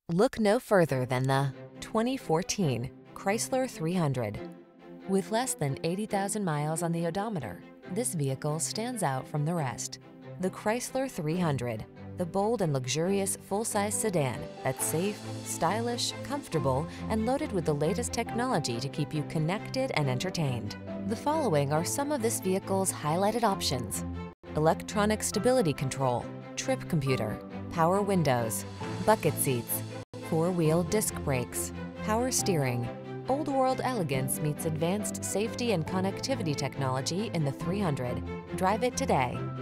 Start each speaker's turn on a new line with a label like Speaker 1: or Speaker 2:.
Speaker 1: Look no further than the 2014 Chrysler 300. With less than 80,000 miles on the odometer, this vehicle stands out from the rest. The Chrysler 300, the bold and luxurious full-size sedan that's safe, stylish, comfortable, and loaded with the latest technology to keep you connected and entertained. The following are some of this vehicle's highlighted options: electronic stability control, trip computer, power windows, bucket seats, four-wheel disc brakes, power steering. Old world elegance meets advanced safety and connectivity technology in the 300. Drive it today.